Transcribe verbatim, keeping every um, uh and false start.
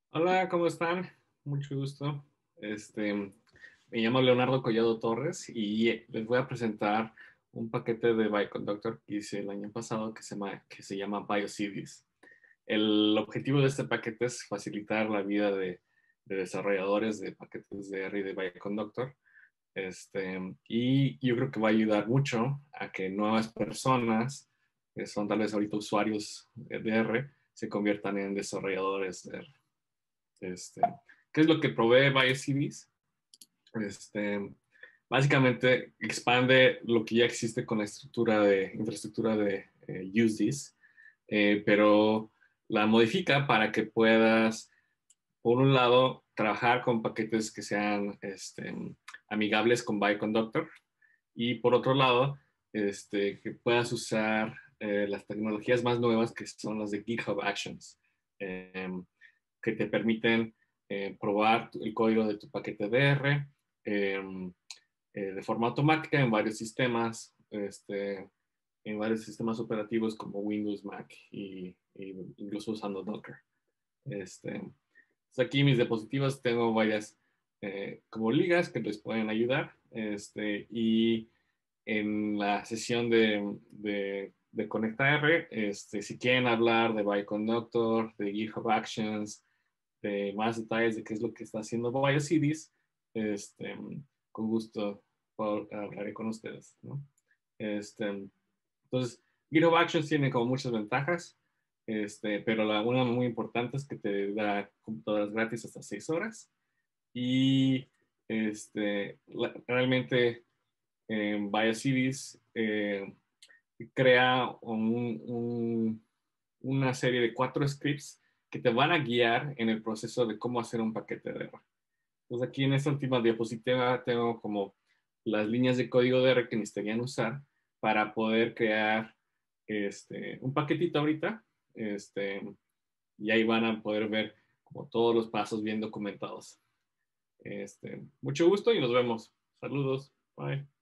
Hola, ¿cómo están? Mucho gusto. Este, me llamo Leonardo Collado Torres y les voy a presentar un paquete de Bioconductor que hice el año pasado que se llama, que se llama BioCDs. El objetivo de este paquete es facilitar la vida de, de desarrolladores de paquetes de R y de Bioconductor. Este, y yo creo que va a ayudar mucho a que nuevas personas, que son tal vez ahorita usuarios de R, se conviertan en desarrolladores de R. Este, ¿Qué es lo que provee BioCDs? Este, Básicamente expande lo que ya existe con la estructura de, infraestructura de eh, UseThis, eh, pero la modifica para que puedas, por un lado, trabajar con paquetes que sean este, amigables con Bioconductor y por otro lado, este, que puedas usar eh, las tecnologías más nuevas que son las de GitHub Actions, eh, que te permiten eh, probar el código de tu paquete D R eh, eh, de forma automática en varios sistemas, este, en varios sistemas operativos como Windows, Mac y, y incluso usando Docker. Este, pues aquí mis diapositivas tengo varias eh, como ligas que les pueden ayudar. Este, y en la sesión de, de, de Conecta R, este, si quieren hablar de Bioconductor, de GitHub Actions, de más detalles de qué es lo que está haciendo BioCDs, este, con gusto hablaré con ustedes, ¿no? Este, entonces, GitHub Actions tiene como muchas ventajas, este, pero la, una muy importante es que te da computadoras gratis hasta seis horas y este, la, realmente eh, BioCDs eh, crea un, un, una serie de cuatro scripts que te van a guiar en el proceso de cómo hacer un paquete de R. Entonces aquí en esta última diapositiva tengo como las líneas de código de R que necesitarían usar para poder crear este, un paquetito ahorita. Este, y ahí van a poder ver como todos los pasos bien documentados. Este, mucho gusto y nos vemos. Saludos. Bye.